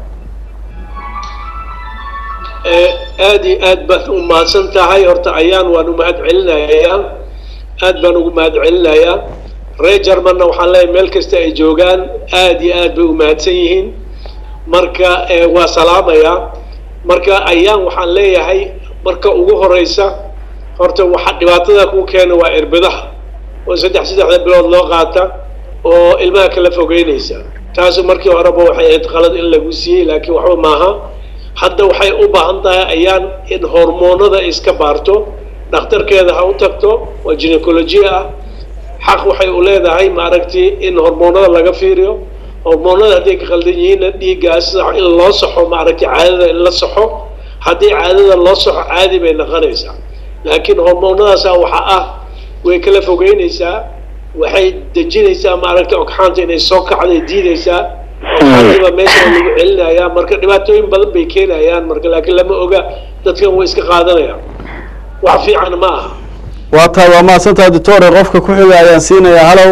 aad iyo aad baad u mahadsan tahay horta ayaan waan u mahad celinayaa aad baan ugu mahad celinayaa reer jarmanna waxaan leeyahay meel kasta ay joogaan aad iyo aad bay u mahadsan yihiin marka waa salaamayaa marka ayaan waxaan leeyahay marka ugu horeysa horta waxa dhibaatada ku keena waa irbadaha oo saddex saddexda bilood loo qaata oo ilmaha kala fogeynaysa taasi markii horeba waxay ahayd qalad in lagu siiyey laakiin waxba maaha hadda waxay u baahan tahay ayaan in hormoonada iska baarto dhakhtarkeeda ha u tagto waa gynecology ah xaq waxay u leedahay maaragtay in hormoonada laga fiiriyo hormoonada hadday ka khaldan yihiinna dhiiggaas in loo saxo maaragtay caadada in la saxo haddii caadada loo saxo caadi bay noqonaysaa laakiin hormoonadaasa waxa ah way kala fogeynaysaa waxay dejinaysaa maaragtay ogxaanta inay soo kacday diidaysaa ogxaantiiba meesha lagu celinayaa marka dhibaatooyin badan bay keenayaan marka laakiin lama oga dadkan way iska qaadanayaan wax fiican ma aha waa tahay waa mahadsantahay doctore qofka ku xiga ayaan siinayaa halow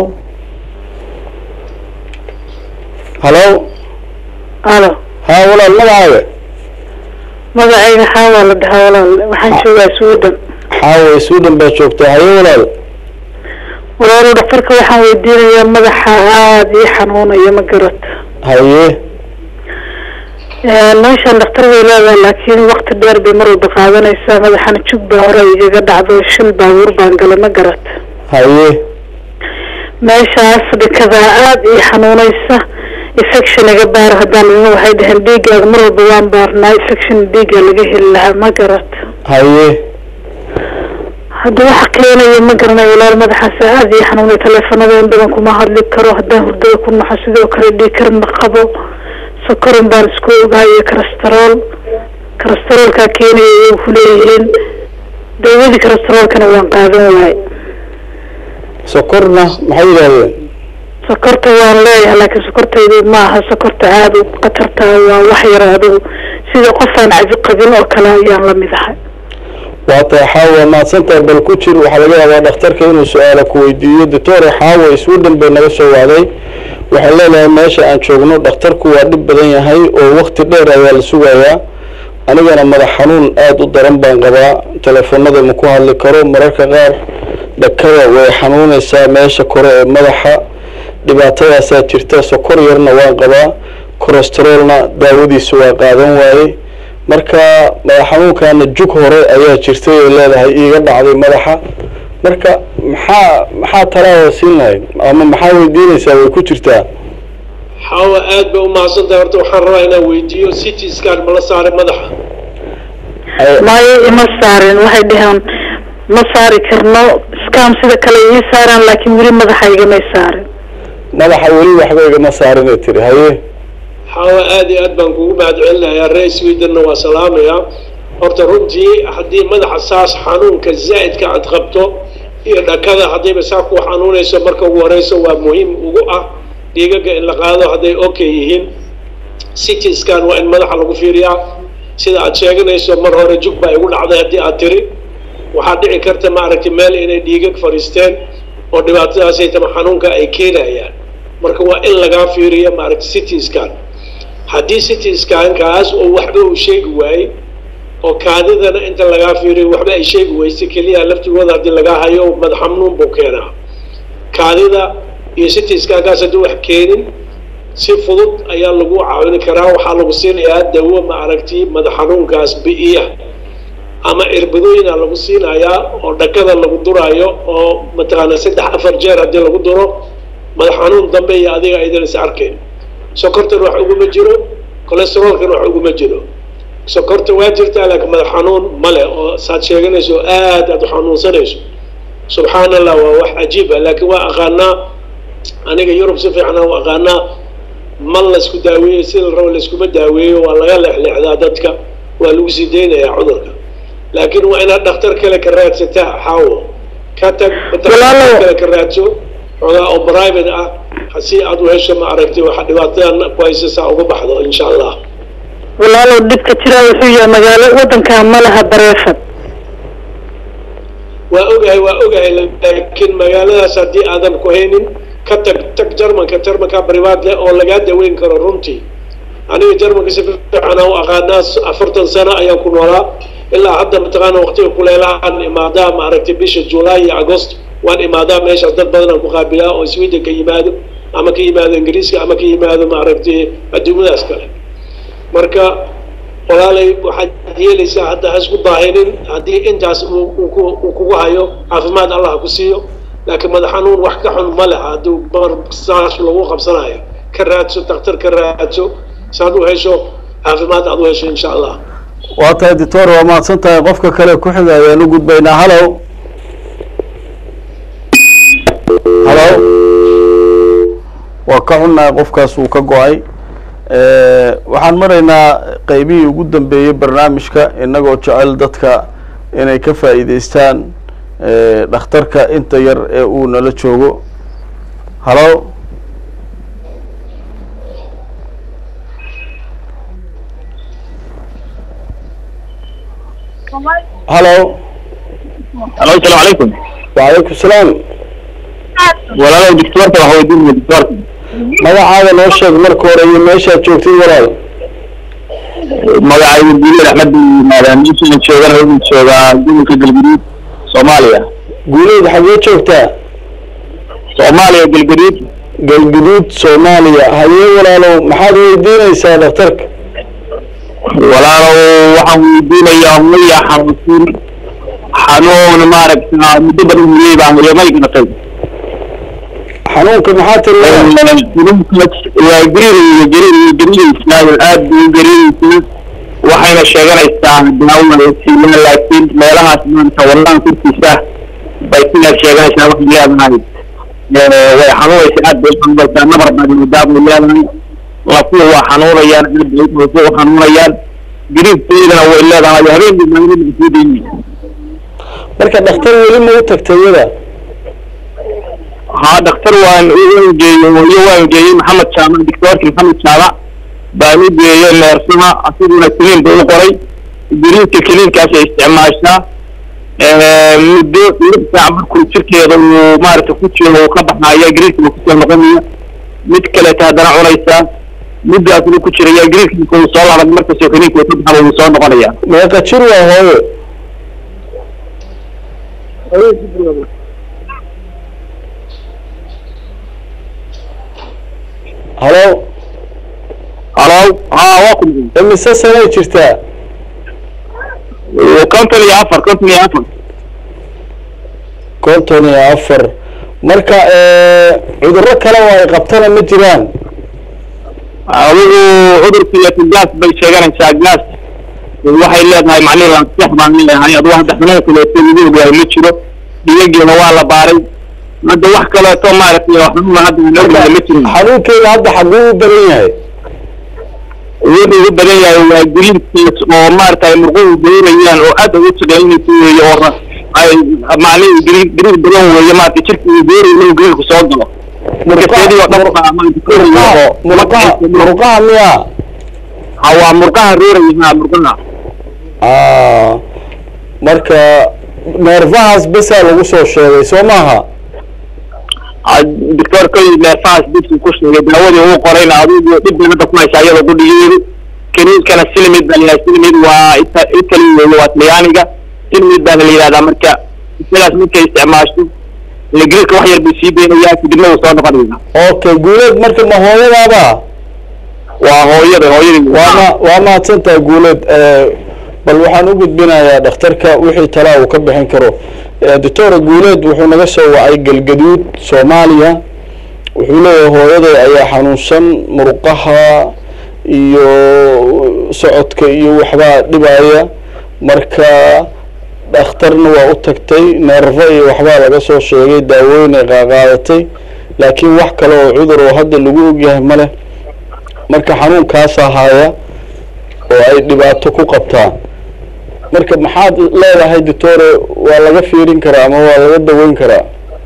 halow alo haa walaal magacaaga magacayga xaawa la dhahaa walaal waxaan joogaa suudan xaawa suudan baa joogtaa haye walaal walaalo dhakhtarka waxaan weydiinayaa madaxa aada ii xanuunaya ma garat haye meeshaan dhakhtar way leedahay laakiin waqti dheer bay mar walba qaadanaysaa madaxana jug baa hore igaga dhacdo shil baabuur baan galay ma garat haye meeshaas dhikadaa aada ii xanuunaysa infection iga baar haddaan idin waxay dhaheen dhiiggaaga mar walba waan baarnaa infection dhiigga laga heli lahaa ma garat haye hadda waxa keenaya ma garanayo walaal madaxaas aada ii xanuunay taleefanada in badan kuma hadli karo haddaan hurdada ku naxo sidoo kale dhiig kar ma qabo sokorin baan isku ogahay iyo cholesterool cholesteroolkaa keenaya ay ku leeyihiin dawadii cholesteroolkana waan qaadan waay sokorna maxay yidhahdeen sokorta waan leeyahay laakiin sokortaydu ma aha sokorta aada u khatarta waa wax yaro adigu sida qofaan cabi qabin oo kale ayaan la mid ahay waa tahay xaawa mahadsantahay bal ku jir waxaa laga yaabaa dhakhtarka inuu su-aala ku weydiiyo doctore xaawa sweden bay naga soo wacday waxay leedahay meesha aan joogno dhakhtarku waa dhib badan yahay oo wakti dheer ayaa la sugayaa anigana madax xanuun aada u daran baan qabaa teleefanada ma ku hadli karo mararka qaar dhakada way xanuunaysaa meesha kore ee madaxa dhibaatadaasaa jirta sokor yarna waan qabaa cholesteroolna daawadiisa waa qaadan waaye marka madax xanuunkaana jug hore ayaa jirtay ay leedahay iiga dhacday madaxa marka maxaa maxaa talaada siin lahayd ama maxaa weydiinaysaa way ku jirtaa xaawa aad bay u mahadsantahay horta waxaan rabaa inaan weydiiyo city scan ma la saaray madaxa maayo ima saarin waxay dhaheen ma saari karno scam sida kale ii saaraan laakiin weli madaxa igamay saarin madaxa weli waxba igama saarin ay tiri haye xaawa aad iyo aad baan kugu mahadcelinayaa reer swedenna waa salaamayaa horta runtii haddii madaxa saas xanuunka zaa'idka aad qabto iyo dhakada haddayba saa ku xanuunayso marka ugu horeyso waa muhiim ugu ah dhiigaga in la qaado hadday okay yihiin city scan waa in madaxa lagu fiiriyaa sida aad sheeganayso mar hore jug baa igu dhacday haddii aad tiri waxaa dhici karta maaragtay meel inay dhiigag fadhiisteen oo dhibaatadaasay tama xanuunka ay keenayaan marka waa in lagaa fiiriyo maaragtay city scan haddii city scankaas oo waxba uu sheegi waayey oo kaadidana inta lagaa fiiriyo waxba ay sheegi weysay keliya laftigooda haddii lagaa hayo madax xanuun buu keenaa kaadida iyo city scankaas haddii wax keenin si fudud ayaa lagu caawin karaa waxaa lagu siinayaa dawo maaragtay madax xanuunkaas bi'iya ama irbadooyina lagu siinayaa oo dhakada lagu duraayo oo mataqaana saddex afar jeer haddii lagu duro madax xanuun dambe iyo adiga aydan is arkayn sokortan wax uguma jiro cholesteroolkan wax uguma jiro sokorta waa jirtaa laakiin madax xanuun male oo saad sheeganayso aad aad u xanuunsanayso subxaan allah waa wax cajiib ah laakiin waa aqaanaa aniga yurub si fiican u aqaanaa ma laysku daaweeyo sida la rabo layskuma daaweeyo waa laga leexleexdaa dadka waa lagu sii daynayaa cudurka laakiin waa inaad dhakhtar kale ka raadsataa xaawo ka tag dhakhtar kale ka raadso xoogaa oo private ah si aad u hesho ma aragtay waxa dhibaatadan ku haysa saa uga baxdo insha allah walaalow dhibka jira wuxuu yahay magaalo waddankaa ma laha bareefad waa ogahay waa ogahay laakiin magaaladaas haddii aadan ku haynin ka tag tag jarmanka jarmanka privaat leh oo lagaa daweyn karo runtii aniga jarmanka si fiican u aqaanaa afartan sano ayaan ku noolaa ilaa hadda mataqaana waqtiga kuleelahaan imaadaa ma aragtay bisha july iyo agost waan imaadaa meeshaas dad badan aan ku qaabilaa oo sweden ka yimaado ama ka yimaado ingiriiska ama ka yimaado ma aragtay adduunyadaas kale marka walaalay waxaad yeelaysaa hadda ha isku daahinin haddii intaas uu kugu hayo caafimaad allah ku siiyo laakiin madax xanuun wax ka xun ma leha hadduu mar saas lagu qabsanayo ka raadso daktar ka raadso saad u hesho caafimaad aad u hesho insha allah. waa tahay doctor waa mahadsan tahay qofka kale ku xiga ayaan u gudbaynaa. halow halow waa ka xunnahay qofkaas uu ka go-ay. waxaan maraynaa qeybihii ugu dambeeyey barnaamijka inagoo jecel dadka inay ka faa'iideystaan dhakhtarka inta yar ee uu nala joogo. halow halow halo asalaamu calaykum. وعليكم السلام. walaalow doctorka waxa weydiinaya doctorka magacaada noo sheeg marka hore iyo meeshaad joogtay walaal. magacayga guuled axmed yimaadaan meeshaan joogana waxaan joogaa gobolka galgaduud soomaaliya. guuleed xagee joogtaa? soomaaliya galgaduud. galgaduud soomaaliya. hayee walaalow maxaad weydiinaysaa dhakhtarka? walaalow waxaan weydiinayaa maya xanuunsan xanuun maaragta muddo badan miyey baan yamay garatay. xanuunka maxaa xanuunkaas waa gariir gariir gariiraysaa aad buu gariiraysaa waxayna sheeganaysaa daawo siina laakiin meelahaas maanta wallaan kurtiisa bay sidaas sheeganaysaa wax leedahay way xanuunaysaa aad bay xanuunaysaa nabar badan daawo leedahay lafuhu waa xanuunayaan aad bay u xanuunayaan gariirteedana way leedahay habeenkii maalin isku dayay. marka dhakhtar weli ma u tagtay iyada? ها دكتور وان وجي وان جي محمد شامع دكتور محمد شامع باني جي نرسها أصيبنا كلين بقول قري جرين كلين كاس استعماشنا مدة مدة عمر كل شركة يضل ما رتفوتش وقبحنا يا جرين كل مقامية متكلة هذا عريسة مدة كل كشري يا جرين كل صلاة على مركز يخليك وتبحث وصار مقامية. ما كشروا هو. halow halow haa waa ku imise sanay jirtaa? konton iyo afar konton iyo afar konton iyo afar. marka cudurro kale oo ay qabtana ma jiraan? adigu cudurka gaas bay sheeganaysaa gaas waxay leedahay macnihi aan sax baan leeyahay aduu hadda xanuun kaleeto midowga ma jiro dhiigeena waa la baaray hadda wax kaleeto maaragtay xanuun hadda ma jiro. xanuunkeeda hadda xaguu u badan yahay? wuxuu u badan yahay waa gariirkiis oo maaragtay murquhu beerayaan oo aad ugu shaqeynaysa weeye oo ay macnihi gariir gariir badan weeye maaragtay jirkii beerayay gariirku soo galo. murqaha murqaha miya? waa murqaha reeraya murqaha. marka neerfahaas besaa lagu soo sheegay soo maaha? دكتور كل نفاس بس كوش داودي هو قرينا عدود ابن هذا كويس عيال ضد يجي كنيز كان السلمي بن السلمي وإيطالي وإيطاليانيجا سلمي بن اللي هذا مركا ثلاث مركا استعماشته الجريك واحد بيسيب وياك بدنا وصلنا قرينا. أوكي قولت مركا ما هو هذا وهو يده هو يده وما وما تنت قولت بل waxaan u gudbinayaa dhakhtarka wixii talaa uu ka bixin karo. doctor guuleed wuxuu naga soo wacay galgaduud Soomaaliya wuxuu leeyahay hooyaday ayaa xanuunsan murqaha iyo socodka iyo waxba dhibaya marka dhakhtarna waa u tagtay neerfa iyo waxba laga soo sheegay daawooyin ay qaadatay laakiin wax kale oo cudur oo hadda lagu ogyahay ma leh marka xanuunkaas ahaya oo ay dhibaato ku qabtaan marka maxaad leedahay doctor waa laga fiirin karaa ama waa laga daweyn karaa?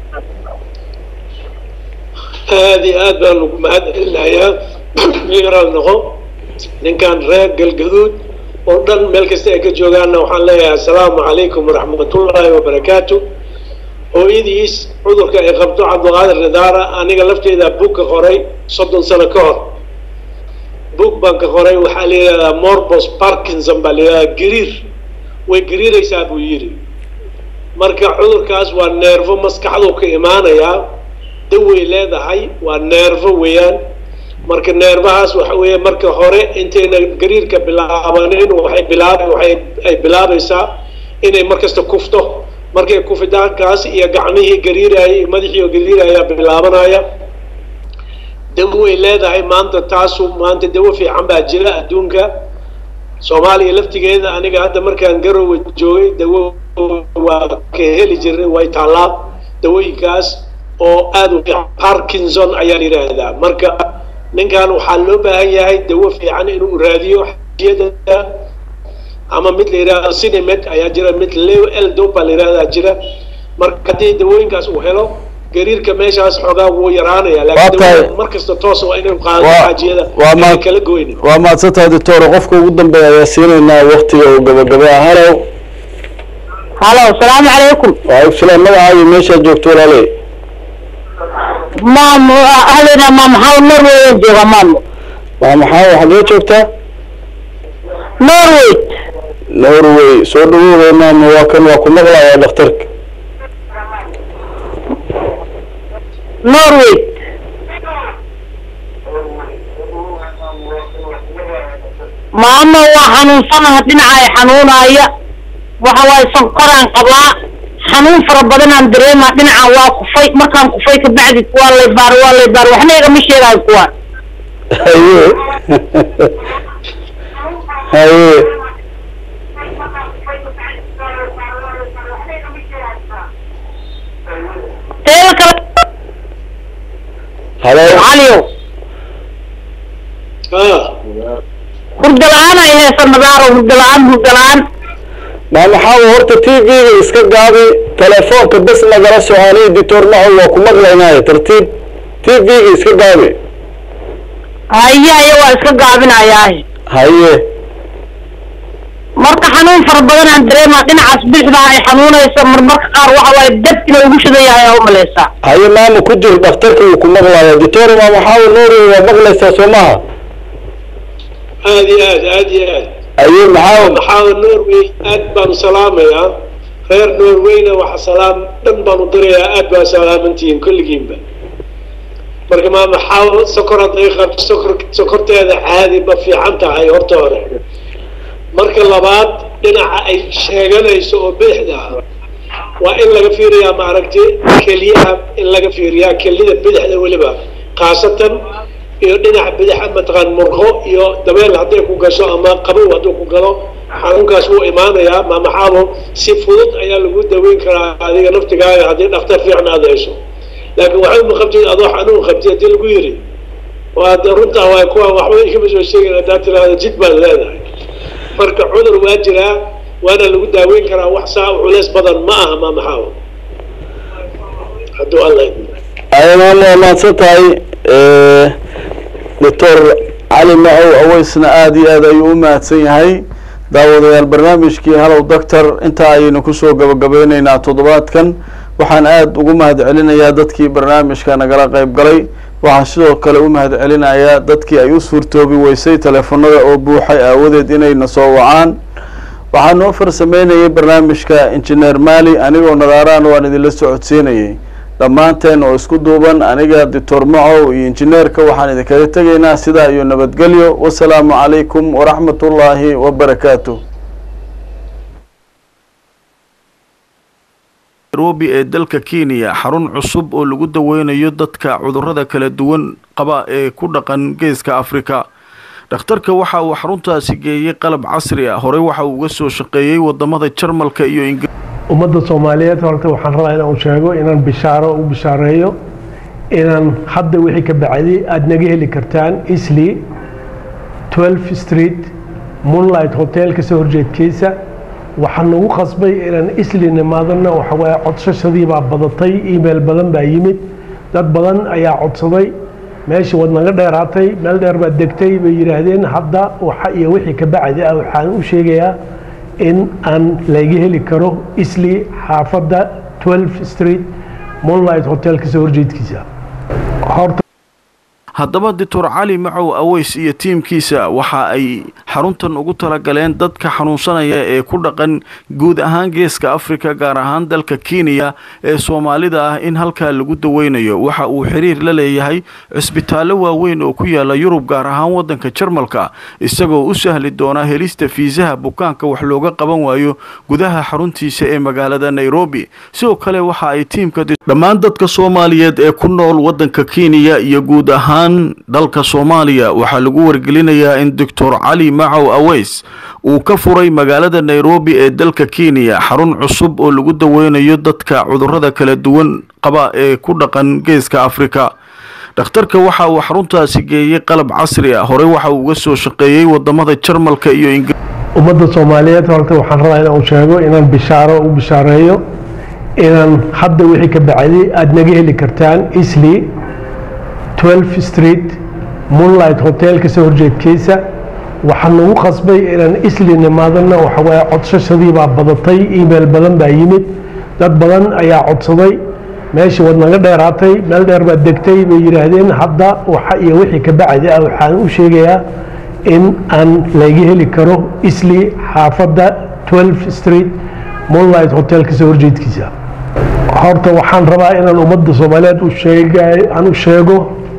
هذه هذا المعد الآيات يقرأ النقو إن كان راق الجدود ودن ملك استيقظ جوجانا وحنا السلام عليكم ورحمة الله وبركاته وإذيس عذرك إقامته عبد القادر الإدارة أنا قلبت إذا بوك قري صدق سنة كهر بوك بانك قري وحالي موربوس باركنسون بالي جرير وجرير يسابو يري مركا عذر كاس والنيرفو مسكحلو كإيمانيا دوي leedahay waa neerfo weeyaan marka neerfahaas waxa weeye marka hore intayna gariirka bilaabaneen waxay bilaab waxay ay bilaabaysaa inay markasta kufto markay kufidaankaas iyo gacmihii gariirayay madaxii gariiraya bilaabanaya dawo way leedahay maanta taasu maanta dawo fiican baa jira adduunka Soomaaliya laftigeeda aniga hadda markaan garowe joogay dawo waa ka heli jiray way taalaa dawooyinkaas oo aad u Parkinson ayaa yiraahdaa marka ninkan waxaa loo baahan yahay dawo fiican inuu raadiyo xajiyada ama mid la yiraahdo Cinemet ayaa jira mid Leo L-Dopa la yiraahdaa jira marka hadii dawooyinkaas uu helo gariirka meeshaas xogaa wuu yaraanaya laakiin markasta toos waa inuu qaado xajiyada waa kala goyn waa ma sadta doctor qofka ugu dambeeya ayaa siinayna waqtiga uu gabagaba halo halo assalaamu calaykum wa alaykum salaam magacaaga meesha joogto walaalay maam ahlina maam maxaa Norway jooga maam waa maxaa waxaad joogtaa Norway Norway soo dhawow maam waa kan waa ku maqlayaa dhakhtarka Norway maama waa xanuunsanahay dhinacay xanuunaya waxa waay sanqaraan qabaa xanuun fara badan aan dareemaa dhinaca waa kufay markaan kufay ka bacdi waa lay baar waa lay baar waxna igama sheegaay kuwaan haye haye halo aliyo ah hurdo la'aan ay hayso nadaaro hurdo la'aan hurdo la'aan ما محاول هرت تي في إسكت قاضي تلفون كبس نقرأ سؤالي دكتور معه وكمل لنا ترتيب تي في إسكت قاضي هيا هيا إسكت قاضينا هيا هيا marka xanuun fara badan aan dareemaa dhinacaas bixda ay xanuunayso marmarka qaar waxa way dadkina ugu shidayaa oo maleysa haye maama ku jir dhakhtarka uu ku maqlayo doctor ma maxaa noori waa maqlaysa Soomaha aadi aad aadi aad aye maxaa maxaa Norway aad baan salaamaya reer Norwayna waxa salaam dhan baan u dirayaa aad baan salaamantiin kulligiinba marka ma maxaa sokor daqiiqa sokor sokorteeda caadi ba fiican tahay horta hore marka labaad dhinaca ay sheeganayso oo bixda waa in laga fiiriyaa ma aragtay kaliya in laga fiiriyaa kalida bidixda waliba qaasatan iyo dhinaca bidaxa mataqaan murqo iyo dabeel haday ku gasho ama qabow haduu ku galo xanuunkaas uu imaanayaa ma maxaabo si fudud ayaa lagu daweyn karaa adiga naftigaaga hadii dhakhtar fiican aad hesho laakiin waxa uu qabtay adoo xanuun qabtay hadii lagu yiri waa runta waa kuwa waxba iga soo sheegay daatiraada jid baa leedahay marka cudur waa jira waana lagu daaweyn karaa wax saa culeys badan ma aha ma maxaawo haduu Allah ayna ma satay ee doctor Ali Macow awaysna aad iyo aad ayuu u mahadsan yahay daawadayaal barnaamijkii Hello Doctor inta ayaynu ku soo gabagabeynayna toddobaadkan waxaan aad ugu mahadcelinayaa dadkii barnaamijka nagala qayb galay waxaan sidoo kale u mahadcelinayaa dadkii ay u suurtoobi weysay telefoonada oo buuxay aawadeed inay na soo wacaan waxaan noo farsameynayay barnaamijka engineer Mali anigoo nadaaraan waan idin socodsiinayay dhammaanteen oo isku duuban aniga doctor Macow iyo engineerka waxaan idin kaga tagaynaa sida iyo nabadgelyo wassalaamu calaykum waraxmatullaahi wabarakaatuh Nairobi ee dalka Kenya xarun cusub oo lagu daweynayo dadka cudurrada kala duwan qaba ee ku dhaqan geeska Afrika dhakhtarka waxa uu xaruntaasi geeyay qalab casri ah hore waxa uu uga soo shaqeeyay wadamada Jarmalka iyo Ingiriiska ummadda Soomaaliyeed horta waxaan rabaa inaan sheego inaan bishaaro u bishaareeyo inaan hadda wixii ka bacdi aad naga heli kartaan Isli twelve Street Moonlight Hotel ka soo horjeedkiisa waxaan ugu qasbay inaan Isli nimaadana waxa way codsashadii baa badatay email badan baa yimid dad badan ayaa codsaday meeshii wad naga dheeraatay meel dheer baa degtay bay yiraahdeen hadda waxa iyo wixii ka bacdi ah waxaan u sheegayaa in aan laga heli karo Isli xaafadda twelve Street Moonlight Hotel ka soo horjeedkiisa haddaba doctor Ali Macow Aways iyo tiimkiisa waxa ay xaruntan ugu talagaleen dadka xanuunsanaya ee ku dhaqan guud ahaan geeska Afrika gaar ahaan dalka Kenya ee Soomaalida ah in halka lagu daweynayo waxa uu xiriir la leeyahay cisbitaallo waaweyn oo ku yaala Yurub gaar ahaan wadanka Jarmalka isagoo u sahli doona helista fiisaha bukaanka wax looga qaban waayo gudaha xaruntiisa ee magaalada Nairobi sidoo kale waxa ay tiimka dhammaan dadka Soomaaliyeed ee ku nool wadanka Kenya iyo guud ahaan dalka Soomaaliya waxa lagu wargelinayaa in Doctor Ali Macow Aweys uu ka furay magaalada Nairobi ee dalka Kenya xarun cusub oo lagu daweynayo dadka cudurrada kala duwan qaba ee ku dhaqan geeska Afrika dhakhtarka waxa uu xaruntaasi geeyay qalab casri ah hore waxa uu uga soo shaqeeyay wadamada Jarmalka iyo Ingiriiska ummadda Soomaaliyeed horta waxaan rabaa inaan sheego inaan bishaaro u bishaareeyo inaan hadda wixii ka bacday aad naga heli kartaan Eastleigh twelfth Street Moonlight Hotel ka soo horjeedkiisa waxaan ugu qasbay inaan Eastleigh nimaadana waxa way codsashadii baa badatay email badan baa yimid dad badan ayaa codsaday meeshii wad naga dheeraatay meel dheer baa degtay bay yiraahdeen hadda waxa iyo wixii ka bacday waxaan u sheegayaa in aan laga heli karo Eastleigh xaafadda twelfth Street Moonlight Hotel ka soo horjeedkiisa horta waxaan rabaa inaan ummadda Soomaaliyeed u sheegay aan u sheego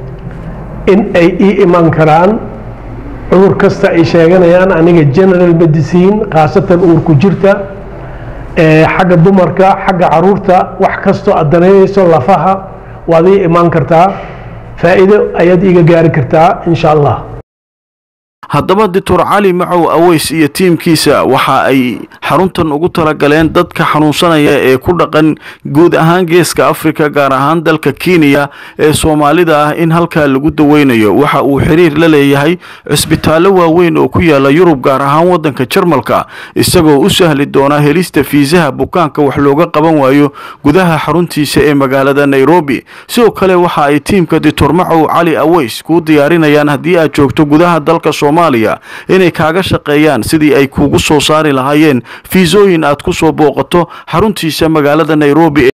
in ay ii iman karaan cudur kasta ay sheeganayaan aniga general medicine qaasatan uur ku jirta ee xagga dumarka xagga caruurta wax kasto adanayso lafaha waad ii iman kartaa faa'iido ayaad iga gaari kartaa insha Allah haddaba Doctor Ali Macow Aweys iyo tiimkiisa waxa ay xaruntan ugu talagaleen dadka xanuunsanaya ee ku dhaqan guud ahaan geeska Afrika gaar ahaan dalka Kenya ee Soomaalida ah in halka lagu daweynayo waxa uu xiriir la leeyahay cisbitaallo waaweyn oo ku yaala Yurub gaar ahaan wadanka Jarmalka isagoo u sahli doona helista fiisaha bukaanka wax looga qaban waayo gudaha xaruntiisa ee magaalada Nairobi sidoo kale waxa ay tiimka Doctor Macow Ali Aweys ku diyaarinayaan haddii aad joogto gudaha dalka Soomaaliya inay kaaga shaqeeyaan sidii ay kugu soo saari lahaayeen fiisooyin aad ku soo booqato xaruntiisa magaalada Nairobi